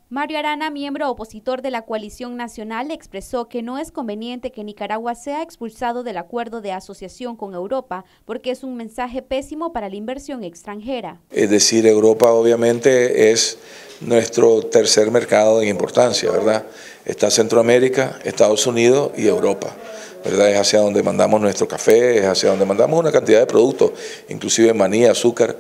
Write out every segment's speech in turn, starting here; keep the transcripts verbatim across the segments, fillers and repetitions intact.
Mario Arana, miembro opositor de la Coalición Nacional, expresó que no es conveniente que Nicaragua sea expulsado del acuerdo de asociación con Europa porque es un mensaje pésimo para la inversión extranjera. Es decir, Europa obviamente es nuestro tercer mercado en importancia, ¿verdad? Está Centroamérica, Estados Unidos y Europa, ¿verdad? Es hacia donde mandamos nuestro café, es hacia donde mandamos una cantidad de productos, inclusive maní, azúcar.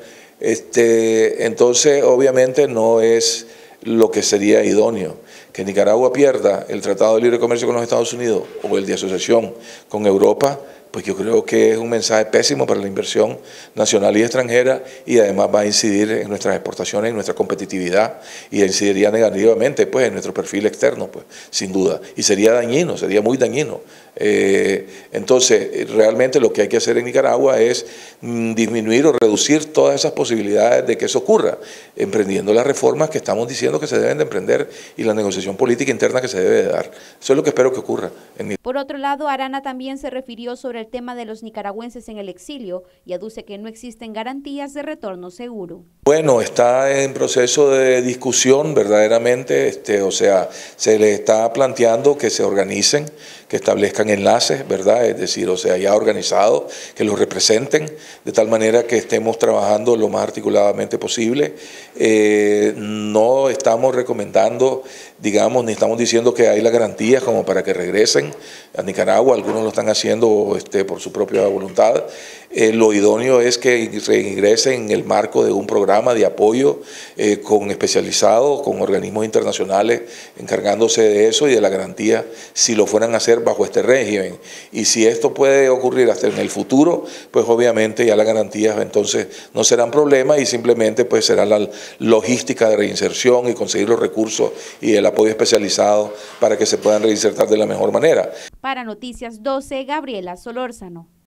Este, entonces, obviamente no es lo que sería idóneo. Que Nicaragua pierda el Tratado de Libre Comercio con los Estados Unidos o el de asociación con Europa, pues yo creo que es un mensaje pésimo para la inversión nacional y extranjera y además va a incidir en nuestras exportaciones, en nuestra competitividad y incidiría negativamente pues, en nuestro perfil externo, pues, sin duda. Y sería dañino, sería muy dañino. Eh, entonces, realmente lo que hay que hacer en Nicaragua es mm, disminuir o reducir todas esas posibilidades de que eso ocurra, emprendiendo las reformas que estamos diciendo que se deben de emprender y la negociación política interna que se debe de dar. Eso es lo que espero que ocurra en Nicaragua. Por otro lado, Arana también se refirió sobre el tema de los nicaragüenses en el exilio y aduce que no existen garantías de retorno seguro. Bueno, está en proceso de discusión verdaderamente, este, o sea, se le está planteando que se organicen, que establezcan enlaces, ¿verdad? Es decir, o sea, ya organizados, que los representen, de tal manera que estemos trabajando lo más articuladamente posible. Eh, no estamos recomendando, digamos, ni estamos diciendo que hay las garantías como para que regresen a Nicaragua, algunos lo están haciendo este, por su propia voluntad. Eh, lo idóneo es que reingresen en el marco de un programa de apoyo eh, con especializados, con organismos internacionales encargándose de eso y de la garantía si lo fueran a hacer bajo este régimen. Y si esto puede ocurrir hasta en el futuro, pues obviamente ya las garantías entonces no serán problema y simplemente pues será la logística de reinserción y conseguir los recursos y el apoyo especializado para que se puedan reinsertar de la mejor manera. Para Noticias doce, Gabriela Solórzano.